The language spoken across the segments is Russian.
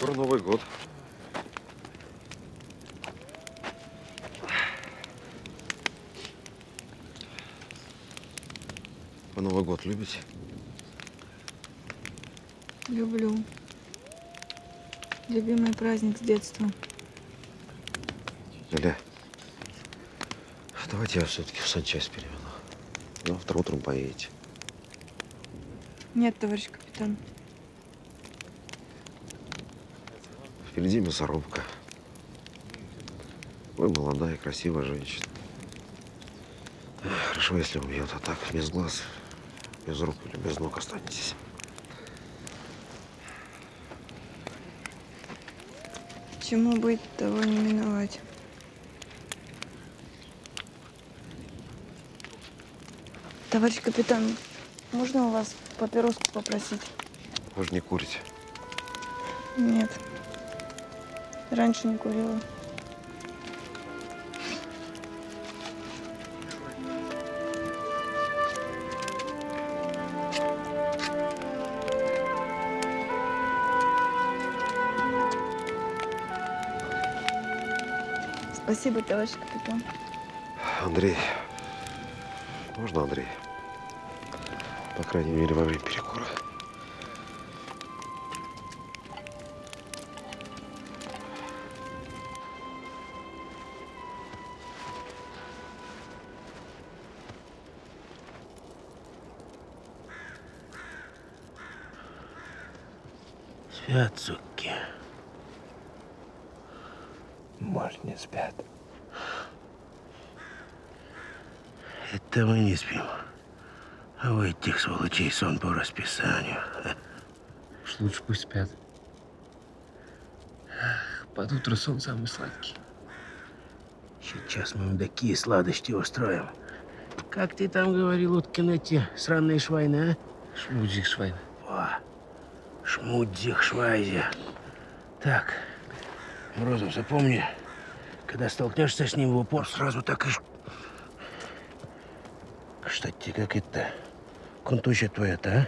Скоро Новый год. Вы Новый год любите? Люблю. Любимый праздник с детства. Ля, давайте я все-таки в санчасть переведу. Завтра утром поедете. Нет, товарищ капитан. Впереди мясорубка. Вы молодая, красивая женщина. Хорошо, если убьет, а так без глаз, без рук или без ног останетесь. Чему быть, того не миновать. Товарищ капитан, можно у вас папироску попросить? Вы же не курите. Нет. Раньше не курила. Спасибо, товарищ капитан. Андрей. Можно, Андрей? По крайней мере, во время перекура. Спят, суки. Может, не спят. Это мы не спим. А у этих сволочей сон по расписанию. Уж лучше пусть спят. Под утро сон самый сладкий. Сейчас мы им такие сладости устроим. Как ты там говорил, Уткин, эти сраные швайны, а? Шмудзик швайн. О, шмудзих швайзе. Так, Морозов, запомни, когда столкнешься с ним в упор, сразу так и... Кстати, как это? Контузия твоя-то,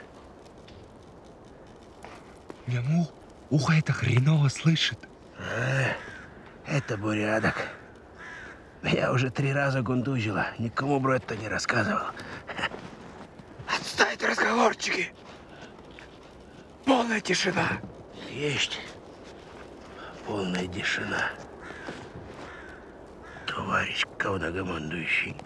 а? Ему ухо это хреново слышит. Это порядок. Я уже 3 раза контузила. Никому про это не рассказывал. Отставить разговорчики. Полная тишина. Есть. Полная тишина. Товарищ главнокомандующий.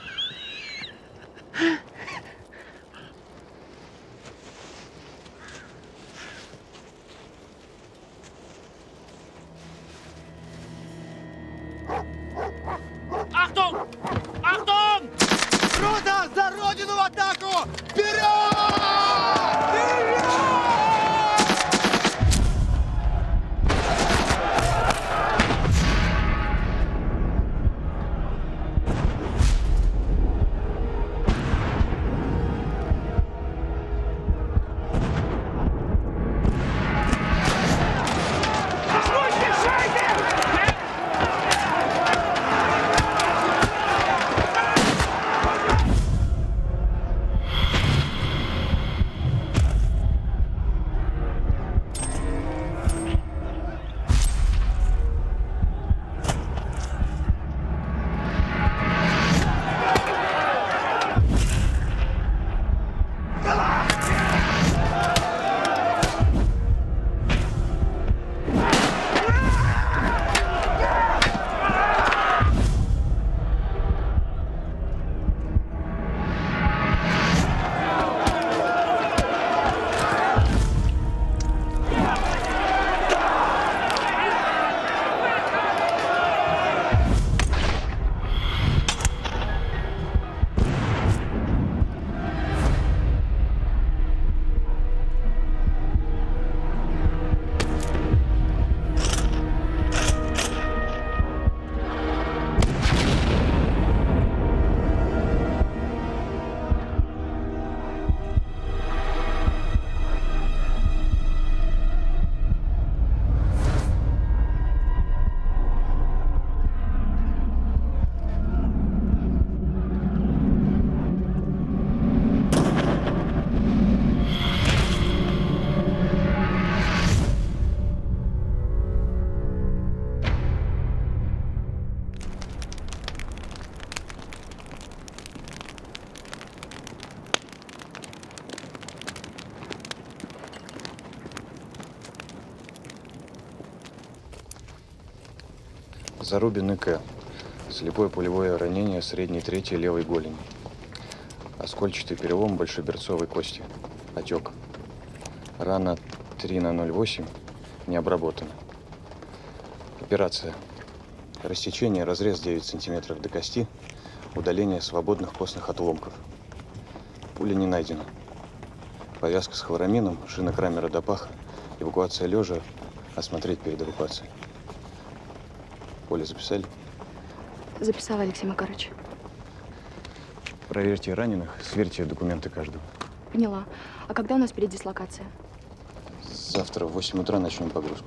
Ахтунг! Ахтунг! Рота, за родину в атаку! Вперед! Зарубин И.К. Слепое пулевое ранение средней трети левой голени. Оскольчатый перелом большеберцовой кости. Отек. Рана 3/08 не обработана. Операция. Рассечение, разрез 9 сантиметров до кости, удаление свободных костных отломков. Пуля не найдена. Повязка с хлорамином, шина Крамера до паха, эвакуация лежа, осмотреть перед эвакуацией. Поле записали? Записала, Алексей Макарович. Проверьте раненых, сверьте документы каждого. Поняла. А когда у нас передислокация? Завтра в 8 утра начнем погрузку.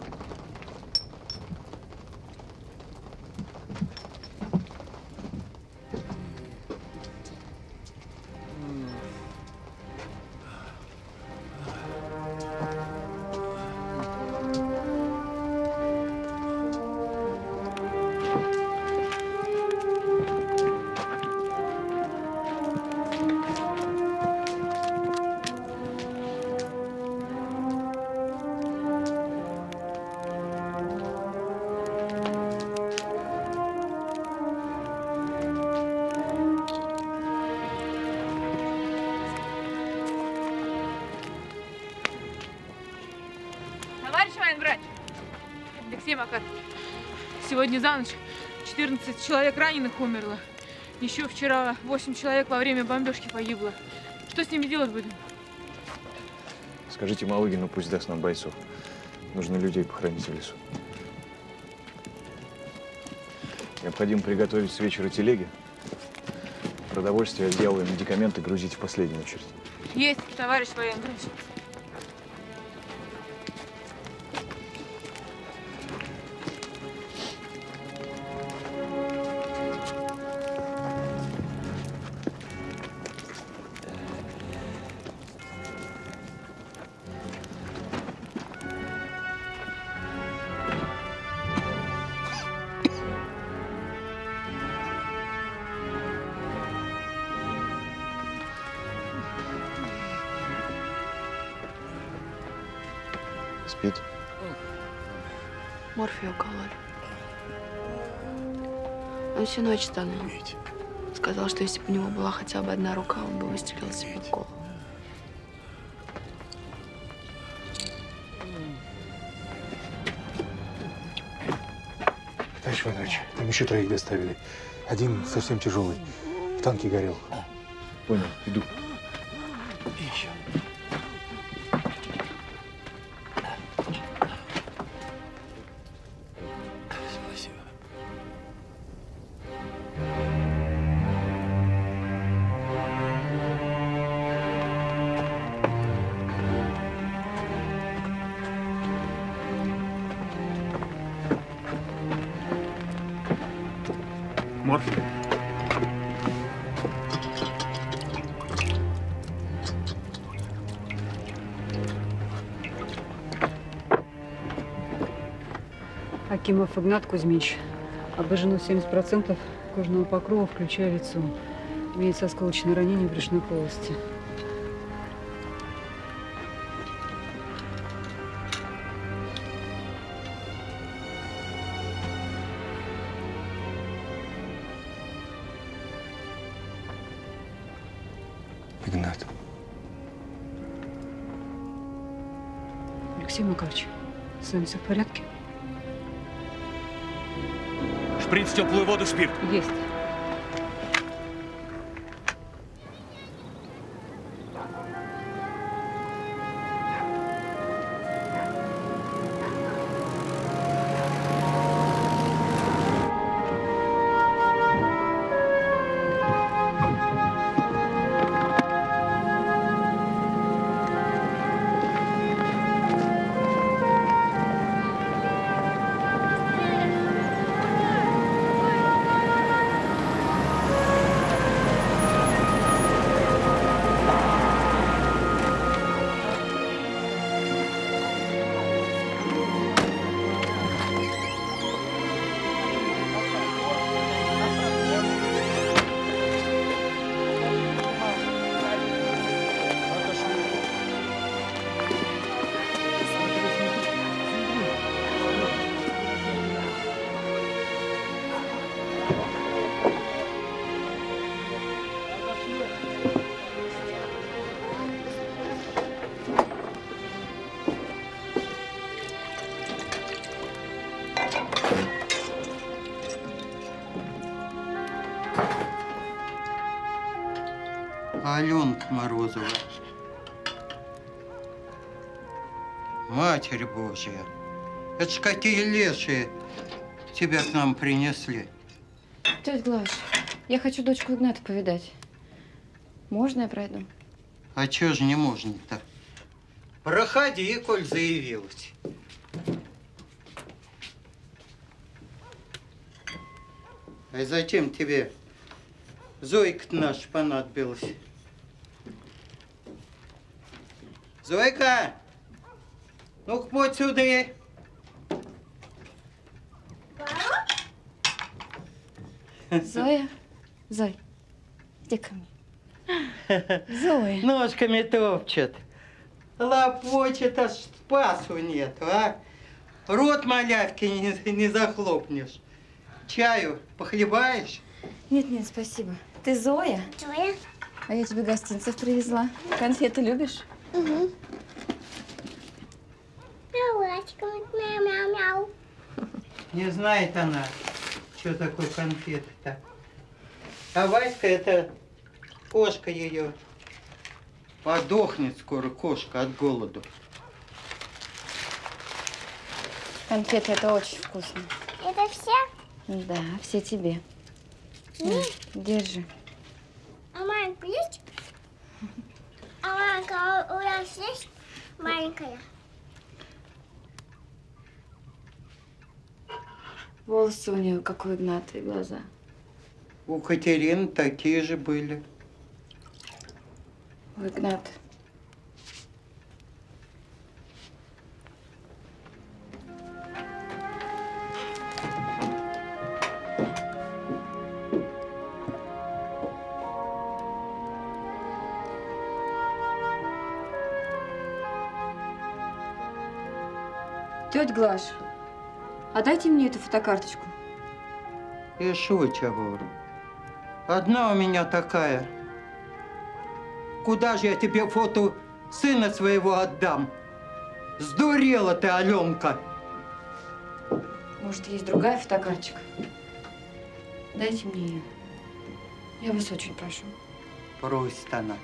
Товарищ военврач! Алексей Макарович, сегодня за ночь 14 человек раненых умерло. Еще вчера 8 человек во время бомбежки погибло. Что с ними делать будем? Скажите Малыгину, пусть даст нам бойцов. Нужно людей похоронить в лесу. Необходимо приготовить с вечера телеги. Продовольствие, одеяло и медикаменты грузить в последнюю очередь. Есть, товарищ военврач. Спит? Морфий укололи. Он всю ночь стонал. Сказал, что если бы у него была хотя бы одна рука, он бы выстрелил себе в голову. Товарищ Иванович, там еще 3 доставили. Один совсем тяжелый. В танке горел. Понял, иду. Еще. Спасибо. Морфий. Акимов Игнат Кузьмич. Обожжено 70% кожного покрова, включая лицо. Имеется осколочное ранение брюшной полости. Игнат. Алексей Макарович, с вами все в порядке? Шприц, теплую воду, спирт. Есть. Морозова. Матерь Божья, это ж какие лешие тебя к нам принесли. Тетя Глаш, я хочу дочку Игната повидать. Можно я пройду? А чё же не можно-то? Проходи, коль заявилась. А зачем тебе Зойка-то наша понадобилась? Зойка! Ну-ка, будь сюда. Зоя? Зой, иди ко мне. Зоя. Ножками топчет. Лопочет, аж спасу нету, а? Рот малявки не захлопнешь. Чаю похлебаешь? Нет, спасибо. Ты Зоя? Зоя. А я тебе гостинцев привезла. Конфеты любишь? Угу. Мяу-мяу. Не знает она, что такое конфеты-то. А Васька, это кошка ее. Подохнет скоро кошка от голоду. Конфеты это очень вкусно. Это все? Да, все тебе. На, держи. А маленькая есть? А маленькая у нас есть? Маленькая. Волосы у нее, как у Игната, и глаза. У Катерины такие же были. У Игната. Тетя Глаш, а дайте мне эту фотокарточку. И шо, чего? Одна у меня такая. Куда же я тебе фото сына своего отдам? Сдурела ты, Аленка. Может, есть другая фотокарточка? Дайте мне ее. Я вас очень прошу. Просит она.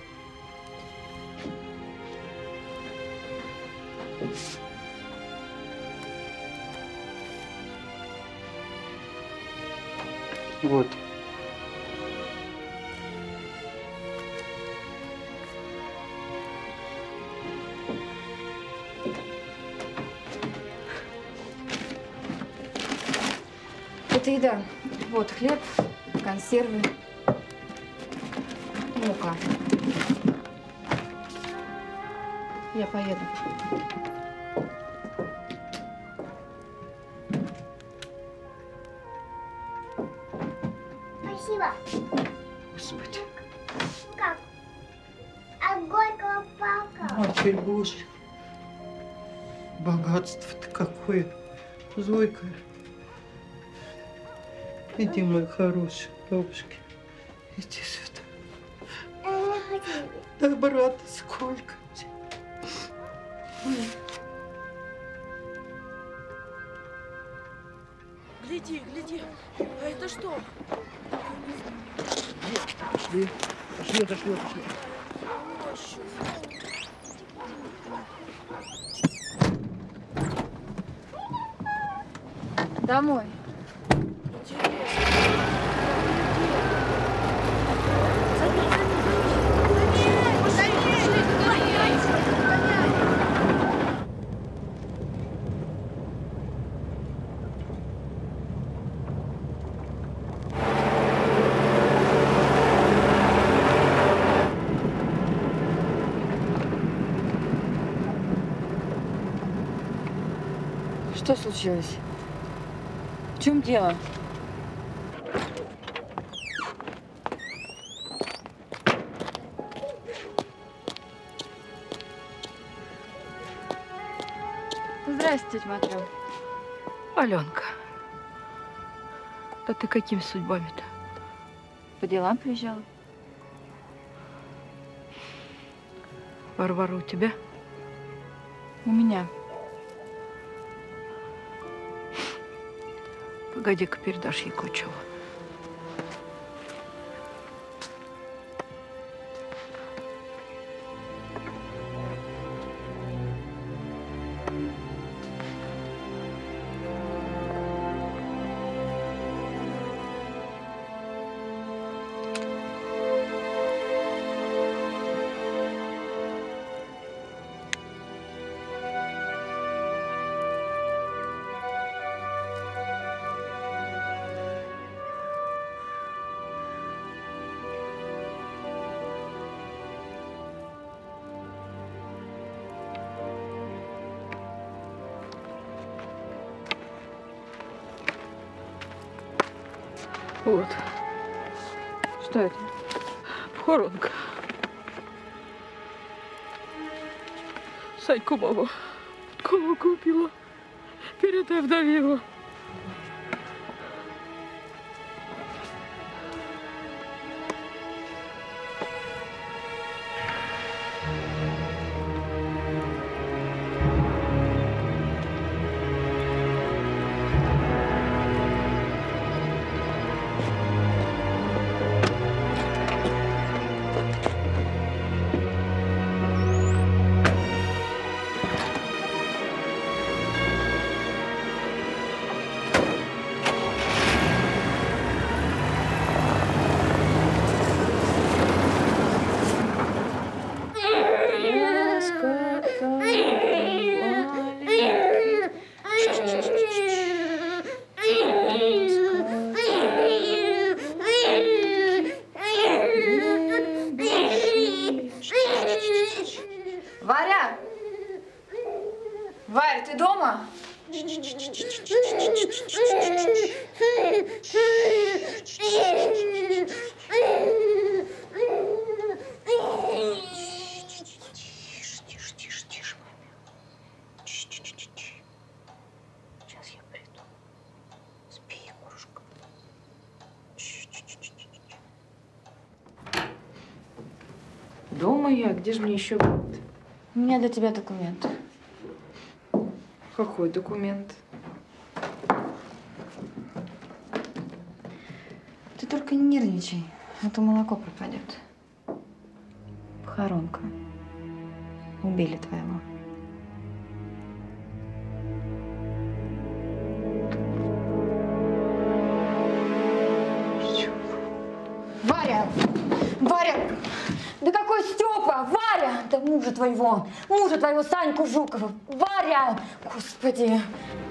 Вот. Это еда. Вот хлеб, консервы, мука. Я поеду. Спасибо. Господи. Как? От горького палка. Матерь Божья. Богатство-то какое. Зойка. Иди, мой хороший, бабушки. Иди сюда. Да, брата, сколько? Гляди, гляди. А это что? Пошли, пошли, отошли. Домой. Что случилось? В чем дело? Здравствуйте, тетя Матрёна. Аленка, да ты какими судьбами-то? По делам приезжала. Варвара у тебя? У меня. Погоди-ка, передашь ей кое-чего. Вот. Что это? Похоронка. Саньку маму. Кого купила? Передай вдове его. Варя! Варя, ты дома? Сейчас я приду. Спи, Егорушка. Дома я, где же мне еще быть? У меня для тебя документ. Какой документ? Ты только не нервничай, а то молоко пропадет. Похоронка. Убили твоего. Варя! Варя! Да какой Степа? Варя! Да мужа твоего Саньку Жукова! Варя! Господи!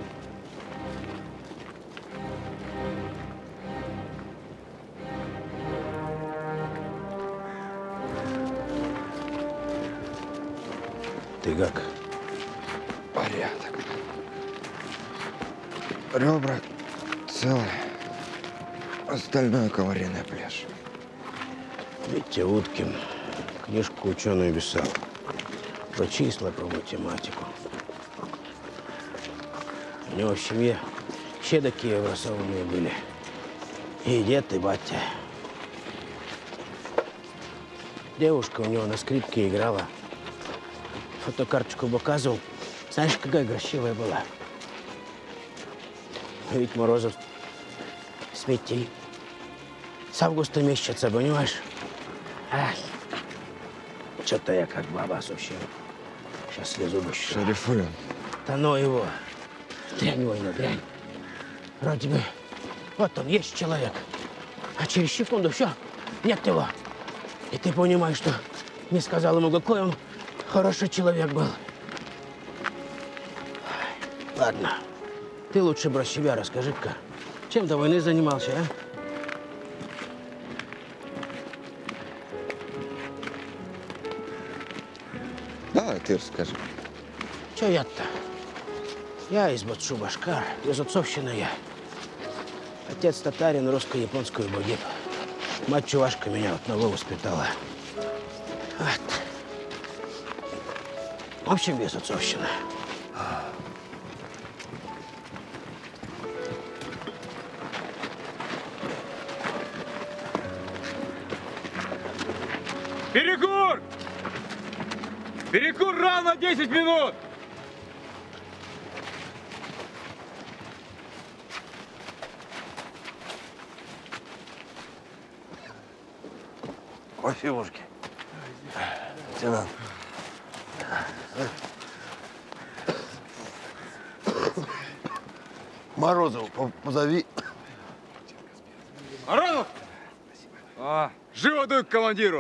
Ты как? Порядок. Ребра целые. Остальное коваренная пляж. Витя Уткин книжку ученую писал. Про числа, про математику. У него в семье все такие образованные были. И дед, и батя. Девушка у него на скрипке играла. Фотокарточку показывал. Знаешь, какая красивая была. Ведь Морозов с Митей с августа месяца, понимаешь? Что-то я как баба совсем. Сейчас слезу бы. Шарифулин. Да ну его. Дрянь война, дрянь. Вроде бы, вот он, есть человек. А через секунду все, нет его. И ты понимаешь, что не сказал ему, какой он хороший человек был. Ладно, ты лучше про себя расскажи-ка. Чем до войны занимался, а? Давай, ты расскажи. Че я-то? Я из Батшу-Башкар, из отцовщины я. Отец татарин, русско-японскую погиб. Мать чувашка меня одного воспитала. Вот. В общем, без отцовщины. Перекур! Перекур равно 10 минут! Кофемушки. Лейтенант. Морозову позови. Морозов! Живо дуй к командиру!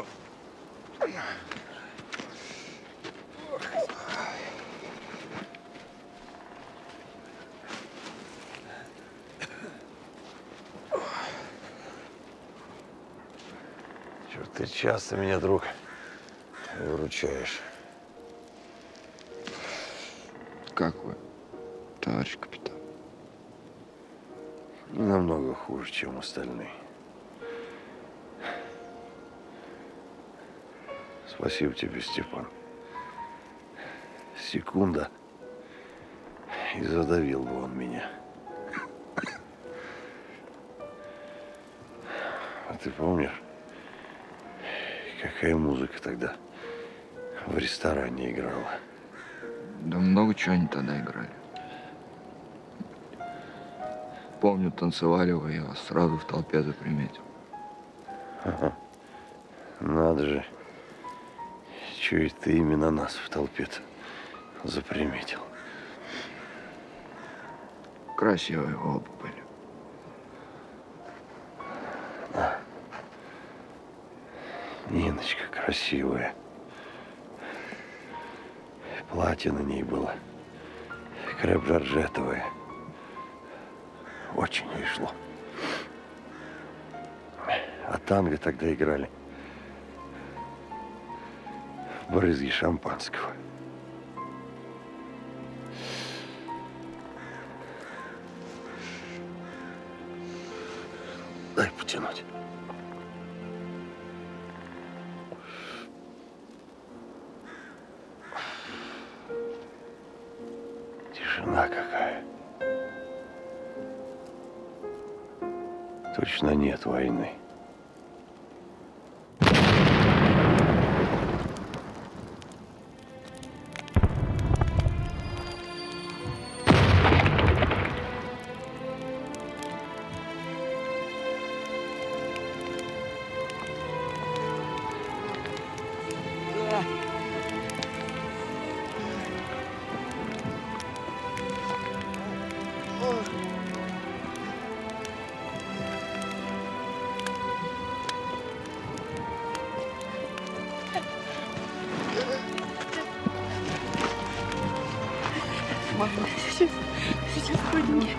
Черт, ты часто меня, друг, выручаешь. Как вы, товарищ капитан? Намного хуже, чем остальные. Спасибо тебе, Степан. Секунда, и задавил бы он меня. А ты помнишь, какая музыка тогда в ресторане играла? Да много чего они тогда играли. Помню, танцевали вы, я вас сразу в толпе заприметил. Ага. Надо же. Чего это ты именно нас в толпе-то заприметил? Красивые оба были. Да. Ниночка красивая. Платье на ней было креп-жоржетовое. Очень ей шло. А танго тогда играли в брызги шампанского. Дай потянуть. Тишина какая. Точно нет войны. Мама, сейчас ходим.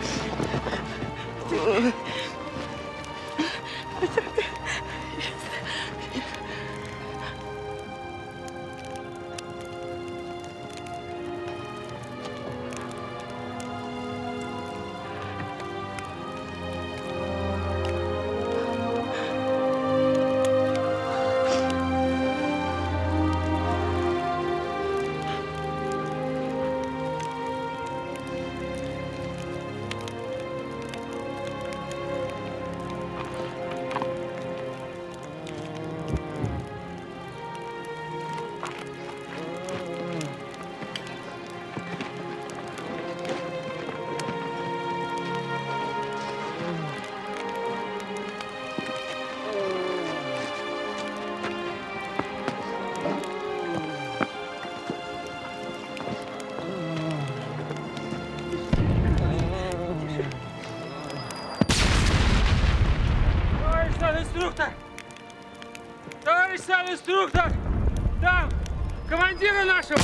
Инструктор! Товарищ сам инструктор! Там! Командира нашего!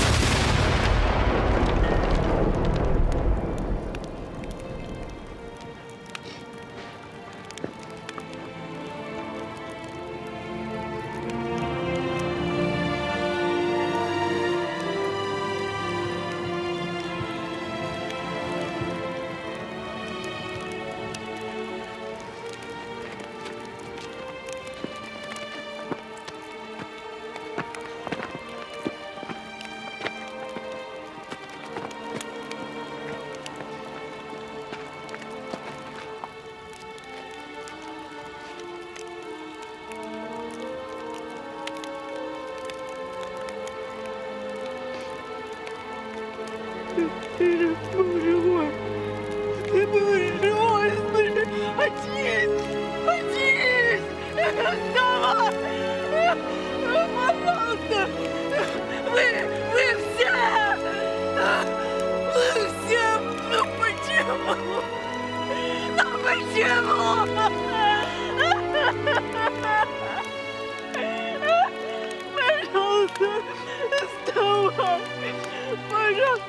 Боже мой! Ты был живой! Слушай! Очнись! Очнись! Вставай! Пожалуйста! Вы все! Вы все! Ну почему? Ну почему? Пожалуйста! Вставай! Пожалуйста!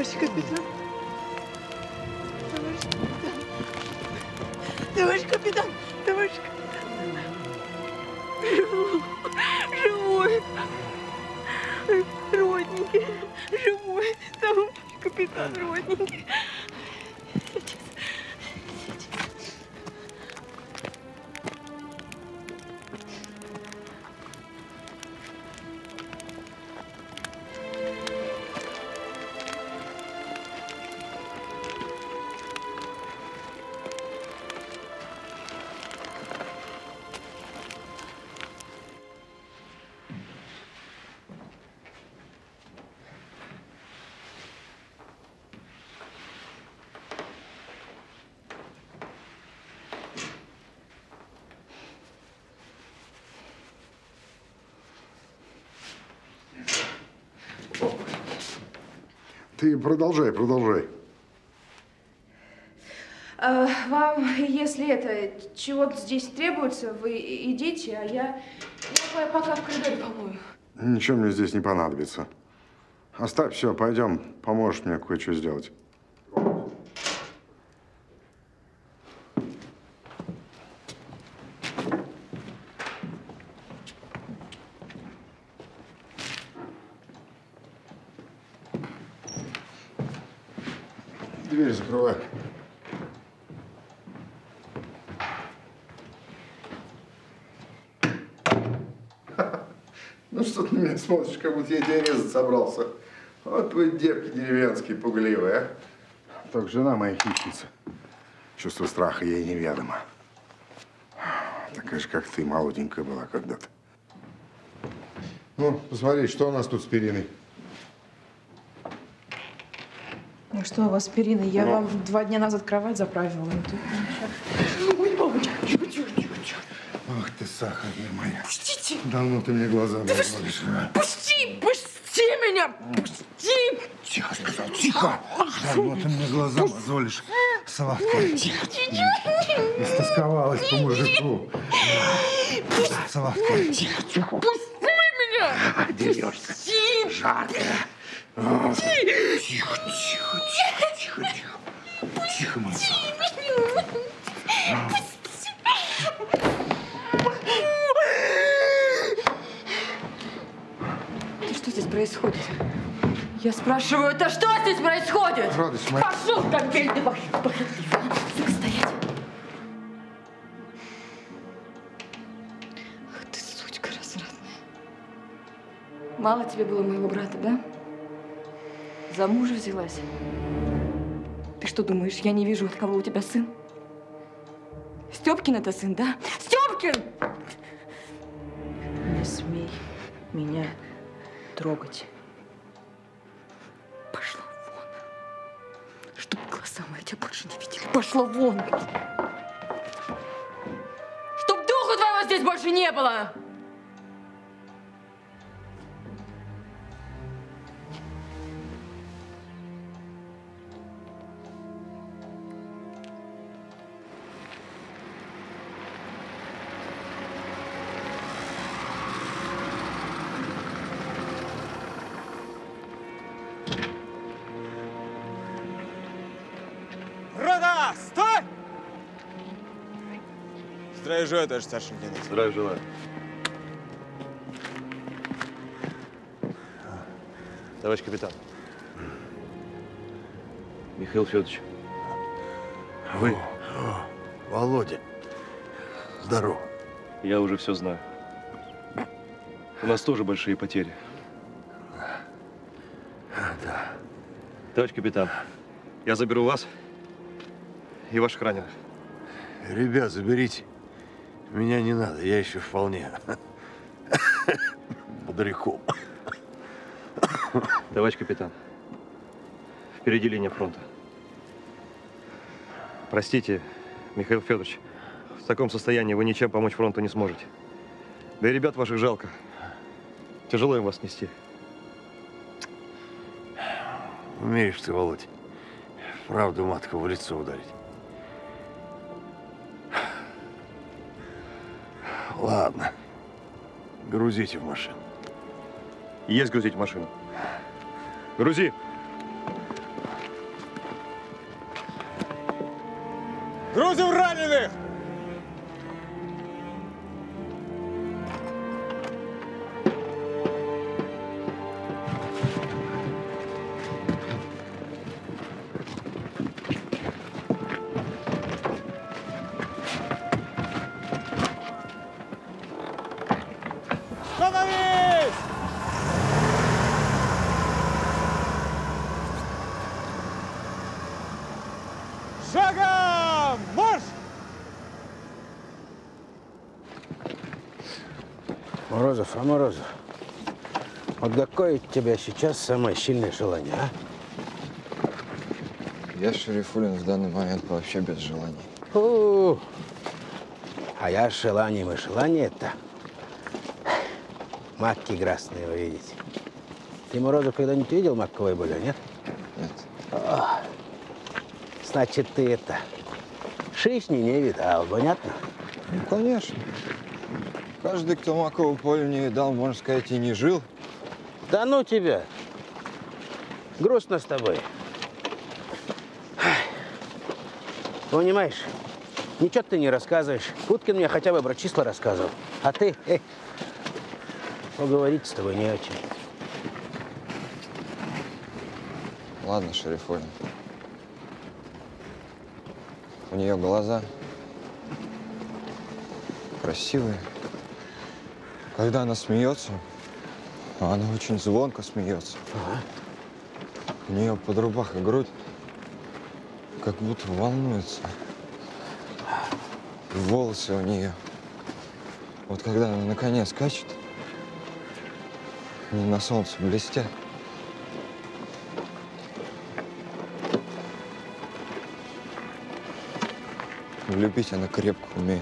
Товарищ капитан. Товарищ капитан. Товарищ капитан. Живой. Родненький. Живой. Товарищ капитан, родненький. Ты продолжай. Вам, если это чего-то здесь требуется, вы идите, а я пока в коридоре помою. Ничего мне здесь не понадобится. Оставь все, пойдем, поможешь мне кое-что сделать. Дверь закрывай. Ну что ты на меня смотришь, как будто я тебя резать собрался. Вот вы девки деревенские, пугливые, а. Только жена моя хищница. Чувство страха ей неведомо. Такая же, как ты, молоденькая была когда-то. Ну, посмотри, что у нас тут с периной. Ну что у вас с периной? Я вам 2 дня назад кровать заправила. Ой, мамочка, тихо. Ах ты, сахарная моя. Пустите. Давно ты мне глаза мозолишь. Пусти меня! Пусти! Тихо, сказал, тихо! Давно ты мне глаза мозолишь. Салавка. Тихо. Истосковалась по мужику. Салавка. Тихо. Пусти меня! Дерешься. Жарко. Тихо. Тихо, моя. Что здесь происходит? Я спрашиваю, это что здесь происходит? Радость моя. Пошел, как бельды похотливо. Стоять. Ах ты, сучка развратная. Мало тебе было моего брата, да? За мужа взялась? Ты что думаешь, я не вижу, от кого у тебя сын? Степкин это сын, да? Степкин! Не смей меня трогать. Пошла вон. Чтоб глаза мои тебя больше не видели. Пошла вон. Чтоб духу твоего здесь больше не было. Рота, стой! Здравия желаю, товарищ старший лейтенант. Здравия желаю. Товарищ капитан. Михаил Федорович. Вы? Володя. Здорово. Я уже все знаю. У нас тоже большие потери. Да. Товарищ капитан, я заберу вас и ваших раненых. Ребят, заберите. Меня не надо, я еще вполне бодряком. Товарищ капитан, впереди линия фронта. Простите, Михаил Федорович, в таком состоянии вы ничем помочь фронту не сможете. Да и ребят ваших жалко. Тяжело им вас нести. Умеешь ты, Володь, правду матку в лицо ударить. Ладно, грузите в машину. Есть грузить в машину. Грузи! Грузим раненых! Становись! Шагом! Марш! Морозов, Морозов, вот какое у тебя сейчас самое сильное желание, а? Я, Шарифуллин, в данный момент вообще без желаний. А я с желанием, и желание-то макки красные увидеть. Ты, Морозов, когда-нибудь видел макковое блюдо, нет? Нет. О, значит, ты это, шишни не видал, понятно? Ну, конечно. Каждый, кто макового поля не видал, можно сказать, и не жил. Да ну тебя! Грустно с тобой. Понимаешь, ничего ты не рассказываешь. Уткин мне хотя бы про числа рассказывал. А ты, поговорить с тобой не о чем. Ладно, Шарифуллин. У нее глаза красивые. Когда она смеется, она очень звонко смеется. У нее под рубахой грудь как будто волнуется. И волосы у нее. Вот когда она на коне скачет, они на солнце блестят. Любить она крепко умеет.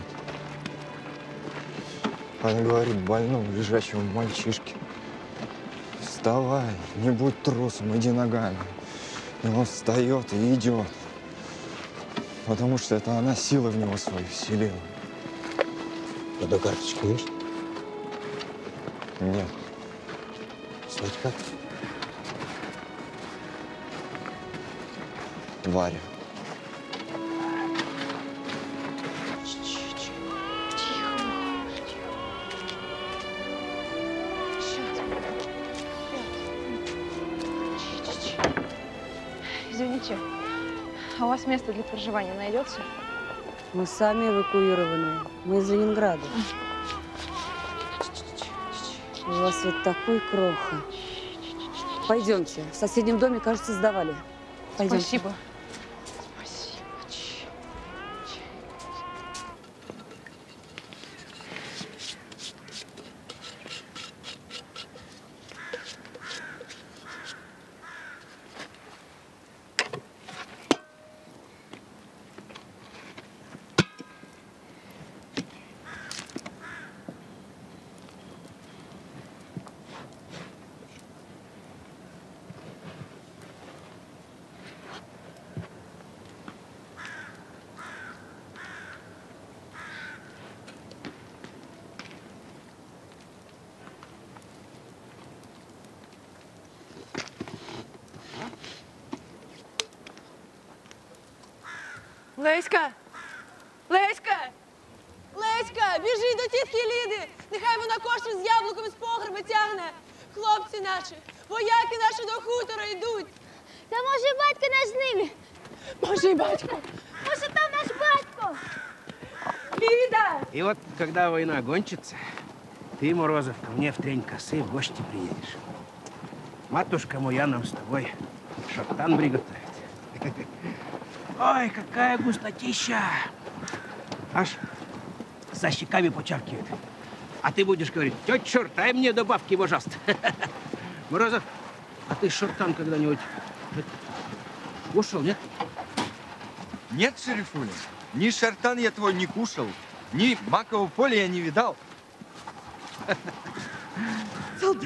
Она говорит больному, лежащему мальчишке: вставай, не будь трусом, иди ногами. И он встает и идет. Потому что это она силы в него свою вселила. А до карточки есть? Нет. Звать как? Варя. Извините, а у вас место для проживания найдется? Мы сами эвакуированные. Мы из Ленинграда. У вас вот такой кроха. Пойдемте. В соседнем доме, кажется, сдавали. Пойдемте. Спасибо. Леська! Леська! Леська, біжи до тітки Ліди! Нехай вона кошик з яблуками з погреба тягне! Хлопці наші, вояки наші до хутора йдуть! Та може батько наш з ними? Може, і батько! Може, там наш батько? Лида! И вот, когда война кончится, ты, Морозов, ко мне в Трень Косы в гости приедешь. Матушка моя нам с тобой шаптан приготовит. Ой, какая густотища! Аж за щеками почеркивает. А ты будешь говорить: тетя черт, дай мне добавки, пожалуйста. Морозов, а ты шортан когда-нибудь кушал, нет? Нет, Шарифуллин, ни шартан я твой не кушал, ни макового поля я не видал. Солдат!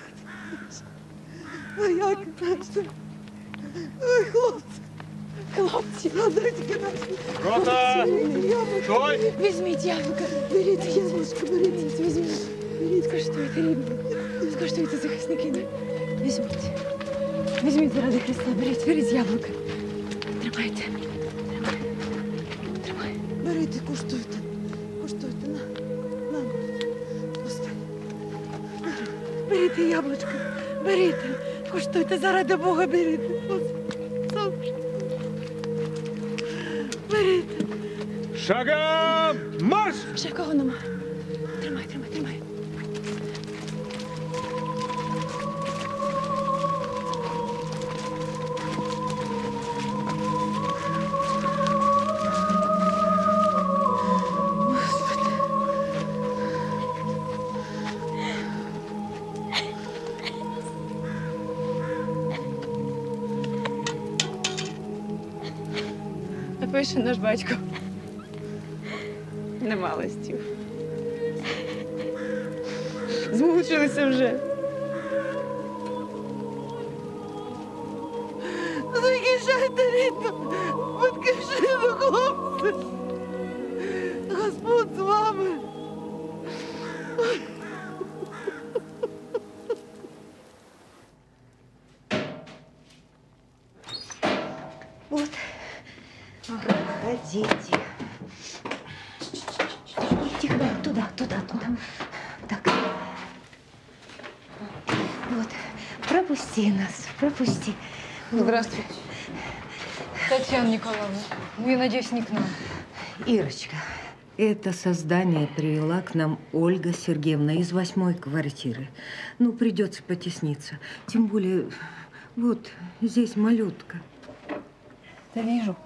Вояки наші! Ой, хлопці! Хлопці, дайте наші! Рота! Стой! Візьміть яблука! Беріть яблучко, беріть, візьміть! Беріть, коштуйте, рідні! Коштуйте, захисники! Візьміть! Візьміть заради Христа, беріть яблука! Тримайте! Тримай! Берите яблучко, берите. Коштуйте, заради Бога, берите. Берите. Шагом марш! Ще кого нема. Тримай, тримай, тримай. А пише наш батько. Нема листів. Змучилися вже. Захищайте рідну батьківщину, хлопці. Господь з вами. Вот. Проходите. Тихо, туда. Так. Вот. Пропусти нас, пропусти. Здравствуйте. Татьяна Николаевна, ну, я надеюсь, не к нам. Ирочка, это создание привела к нам Ольга Сергеевна из 8-й квартиры. Ну, придется потесниться. Тем более, вот здесь малютка. Да вижу.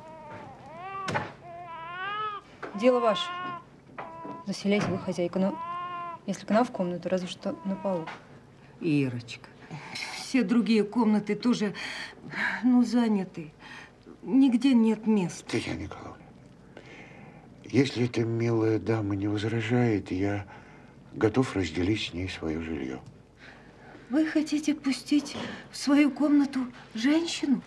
Дело ваше. Заселяйте вы, хозяйка, но если к нам в комнату, разве что на полу. Ирочка, все другие комнаты тоже, ну, заняты. Нигде нет места. Татьяна Николаевна, если эта милая дама не возражает, я готов разделить с ней свое жилье. Вы хотите пустить в свою комнату женщину?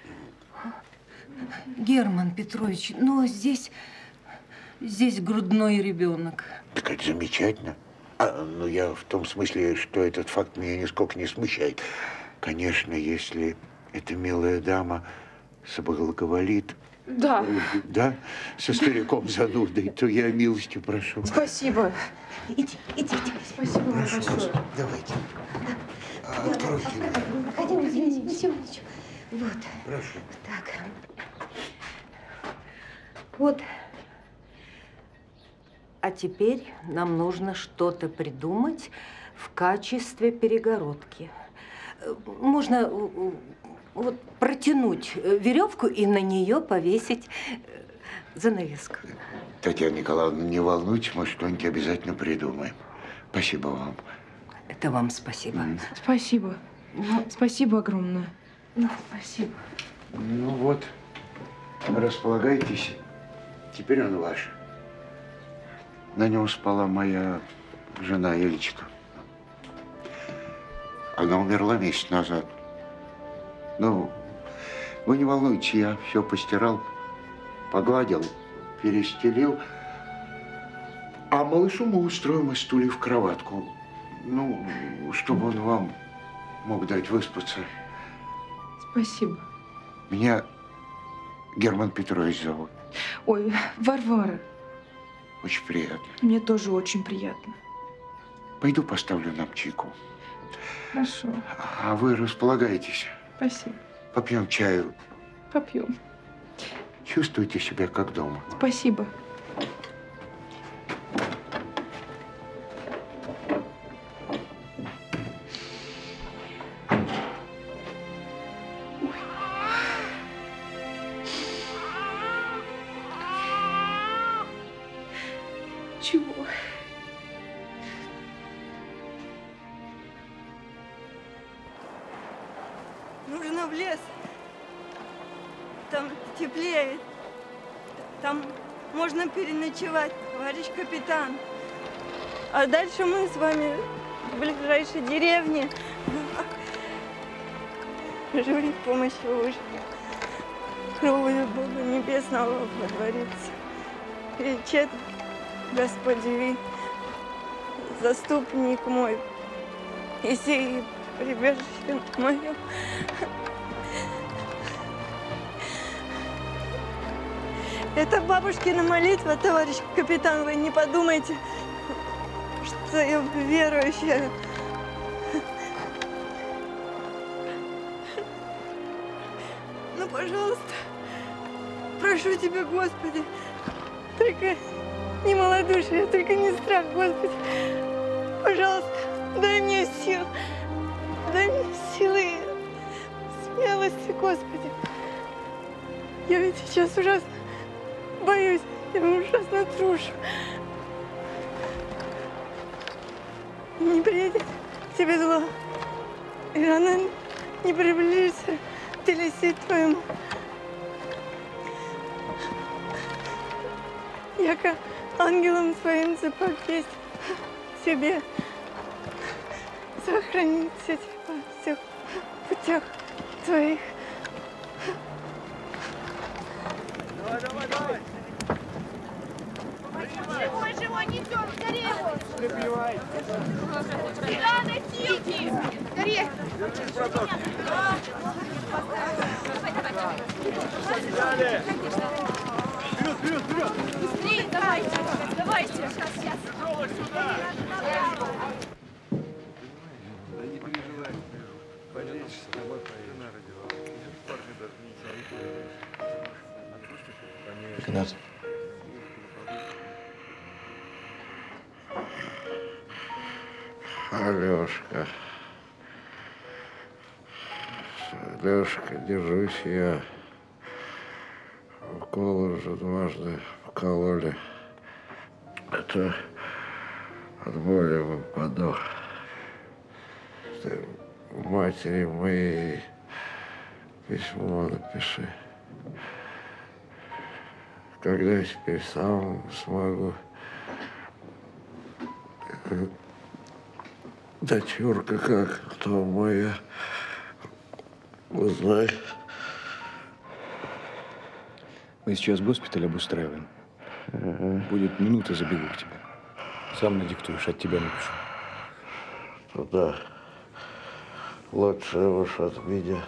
Герман Петрович, но здесь грудной ребенок. Так это замечательно. Ну, я в том смысле, что этот факт меня нисколько не смущает. Конечно, если эта милая дама соблаговолит, Да. Да, со стариком занудой, то я милостью прошу. Спасибо. Идите. Спасибо вам Прошу вас, большое. давайте. Откройте. Проходим, извините, ничего. Вот. Прошу. Так. Вот. А теперь нам нужно что-то придумать в качестве перегородки. Можно вот протянуть веревку и на нее повесить занавеску. Татьяна Николаевна, не волнуйтесь, мы что-нибудь обязательно придумаем. Спасибо вам. Это вам спасибо. Спасибо. Спасибо огромное. Спасибо. Ну вот, располагайтесь. Теперь он ваш. На нем спала моя жена Элечка. Она умерла месяц назад. Ну, вы не волнуйтесь, я все постирал, погладил, перестелил. А малышу мы устроим из стульев кроватку. Ну, чтобы он вам мог дать выспаться. Спасибо. Меня Герман Петрович зовут. Ой, Варвара. Очень приятно. Мне тоже очень приятно. Пойду поставлю нам чайку. Хорошо. А вы располагайтесь. Спасибо. Попьем чаю. Попьем. Чувствуйте себя как дома. Спасибо. Чего? Нужно в лес. Там теплее. Там можно переночевать, товарищ капитан. А дальше мы с вами в ближайшей деревне. Жили в помощи уже. Кровью Бога Небесного водворится. Кричит Господь живи, заступник мой, и сей прибежище мое. Это бабушкина молитва, товарищ капитан, вы не подумайте, что я верующая. пожалуйста. Прошу тебя, Господи. Только не малодушие, только не страх, Господи. Пожалуйста, дай мне сил. Дай мне силы, смелости, Господи. Я ведь сейчас ужасно боюсь, я ужасно трушу. Не приедет к тебе зло, и она не приблизится к телеси твоему. Яко ангелом своим запоесть тебе, сохранить тебя во всех путях твоих. Давай. Живой, несем, скорее! Прибивай! Рано, силки! Скорее! Взяли! Вперед! Быстрее, давайте! Сейчас! Сюда! Да не переживай, полечишься, домой поедешь. Парни даже не Игнат. Алешка. Алешка, держись я. Укол уже дважды вкололи. Это от боли выпаду. Ты матери моей письмо напиши. Когда я теперь сам смогу. Дочурка как, кто моя, узнай. Мы сейчас госпиталь обустраиваем. Будет минута, забегу к тебе. Сам надиктуешь, от тебя напишу. Туда. Лучше уж от меня.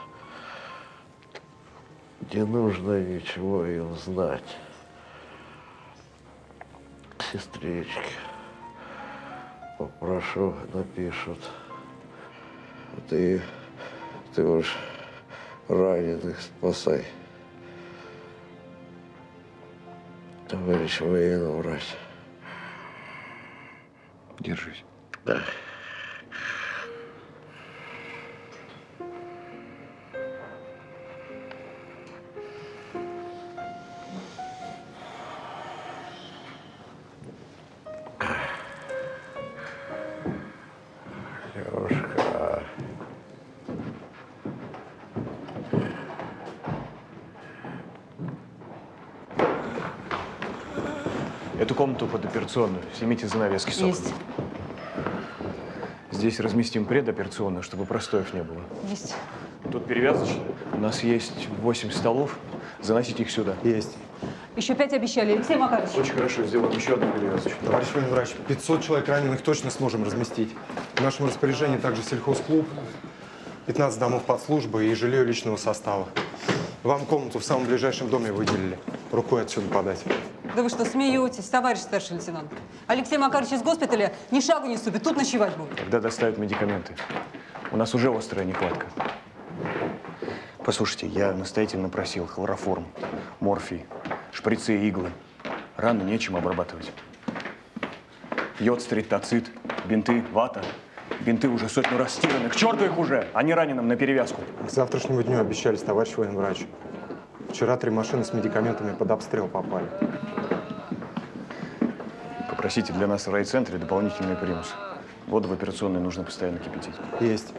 Не нужно ничего им знать. Сестрички. Попрошу, напишут. Ты уж раненых спасай. Товарищ военный врач. Держись. Да. Лёшка. Эту комнату под операционную снимите занавески с окон. Есть. Здесь разместим предоперационную, чтобы простоев не было. Есть. Тут перевязочная. У нас есть 8 столов. Заносите их сюда. Есть. Еще 5 обещали. Алексей Макарович. Очень хорошо, сделаем еще одну перевязочную. Товарищ военный врач, 500 человек раненых точно сможем разместить. В нашем распоряжении также сельхозклуб, 15 домов подслужбы и жилье личного состава. Вам комнату в самом ближайшем доме выделили. Рукой отсюда подать. Да вы что, смеетесь, товарищ старший лейтенант? Алексей Макарович из госпиталя ни шагу не ступит, тут ночевать будет. Когда доставят медикаменты? У нас уже острая нехватка. Послушайте, я настоятельно просил хлороформ, морфий, шприцы и иглы. Рану нечем обрабатывать. Йод, стритоцит, бинты, вата. Бинты уже 100 раз стираны. К черту их уже, а не раненым на перевязку. К завтрашнему дню обещались, товарищ военный врач. Вчера 3 машины с медикаментами под обстрел попали. Попросите для нас в райцентре дополнительный примус. Воду в операционной нужно постоянно кипятить. Есть.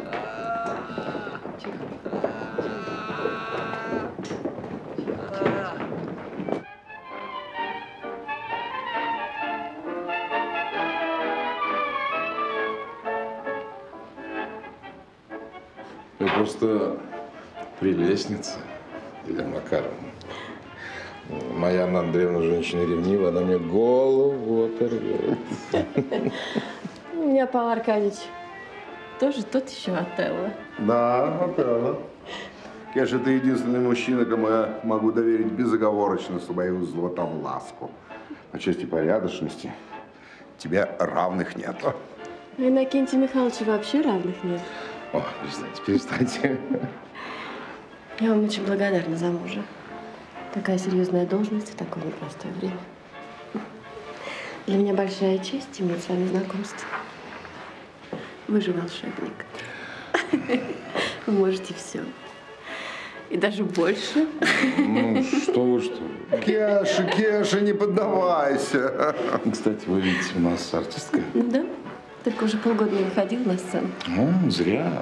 Вы просто прелестница, Елена Макаровна. Моя Анна Андреевна женщина ревнивая, она мне голову оторвет. У меня Павел Аркадьевич тоже тот еще Отелло. Да, Отелло. Конечно, ты единственный мужчина, кому я могу доверить безоговорочно свою златовласку. По чести порядочности тебе равных нет. У Иннокентия Михайловича вообще равных нет. О, перестаньте. Я вам очень благодарна за мужа. Такая серьезная должность в такое непростое время. Для меня большая честь иметь с вами знакомство. Вы же волшебник. Вы можете все. И даже больше. Ну, что вы, что? Кеша, Кеша, не поддавайся. Кстати, вы видите, у нас артистка. Да, только уже полгода не выходил на сцену. Ну, зря.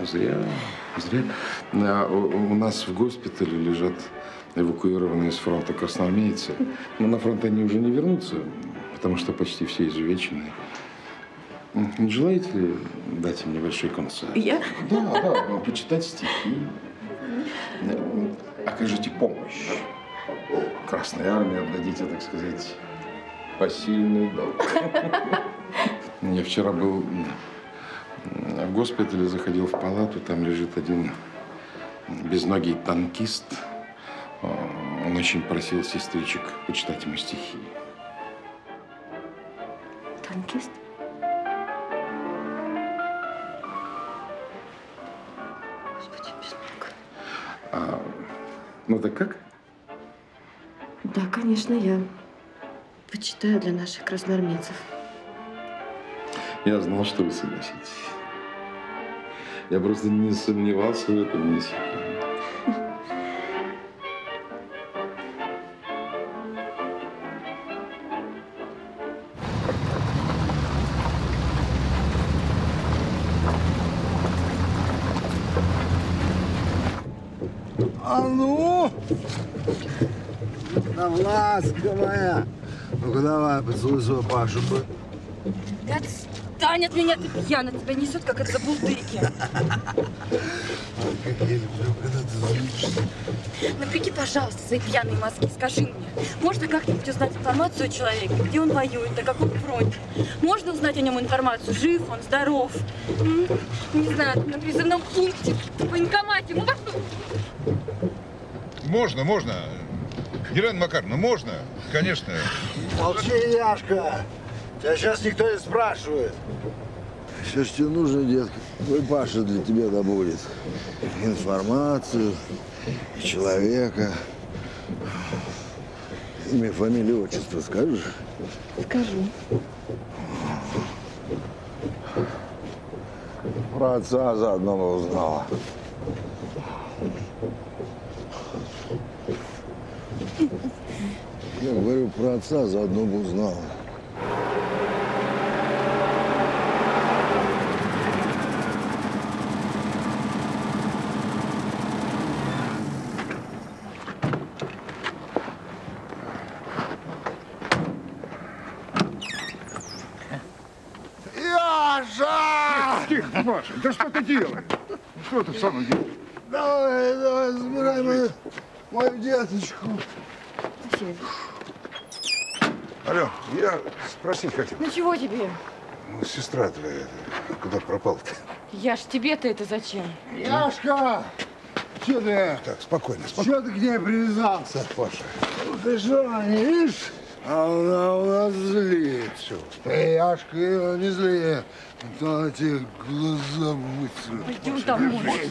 У нас в госпитале лежат эвакуированные с фронта красноармейцы. Но на фронт они уже не вернутся, потому что почти все изувечены. Не желаете ли дать им небольшой концерт? Я? Да, почитать стихи. Окажите помощь. Красной армии отдадите, так сказать, посильный долг. Я вчера был в госпитале, заходил в палату, там лежит один безногий танкист. Он очень просил сестричек почитать ему стихи. Танкист? Господи, безнога. Ну так как? Да, конечно, я почитаю для наших красноармейцев. Я знал, что вы согласитесь. Я просто не сомневался в этом ни секунды. А ну! Там ласковая. Ну-ка давай, поцелуй своего Пашу. Да отстань от меня, ты пьяна, тебя несет, как от забулдыки. Как я люблю, когда ты злишься. Напряги, пожалуйста, свои пьяные мозги. Скажи мне, можно как-нибудь узнать информацию о человеке, где он воюет, на каком фронте? Можно узнать о нем информацию, жив он, здоров? Не знаю, на призывном пункте, в военкомате, ну во что? Можно. Елена Макаровна, можно, конечно. Молчи, Яшка. Тебя сейчас никто не спрашивает. Все, что тебе нужно, детка, твой Паша для тебя добудет. Информацию, человека. Имя, фамилия, отчество скажешь? Скажу. Про отца заодно бы узнала. Я говорю, про отца заодно бы узнала. Яша! Тихо, Паша, да что ты делаешь? Что ты в самом деле? Давай, забирай мою деточку. Алло, я спросить хотел. Ну чего тебе? Ну, сестра твоя, куда пропала-то? Яш, тебе-то это зачем? Яшка! Че ты? Так, спокойно. Че ты к ней привязался? Паша. Ну ты что, не видишь? А она у нас злится. Ты, Яшка, не зли. Она тебе глаза высунет. Пойдем домой.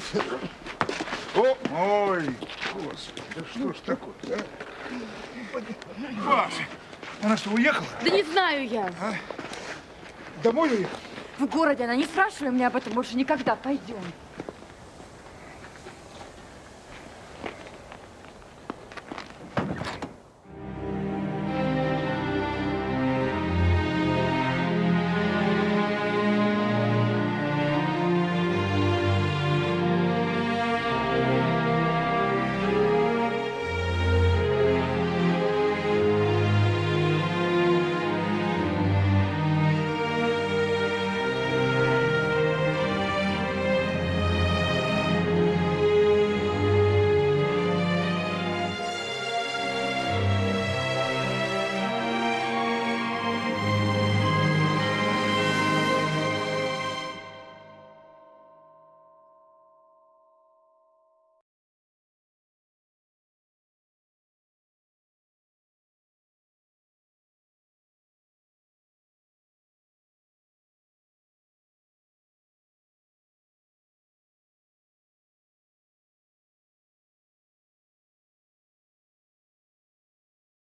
Ой, господи, да что ж такое, а? Паша, она что, уехала? Да не знаю я. Домой уехала? В городе она, не спрашивай меня об этом больше никогда. Пойдем.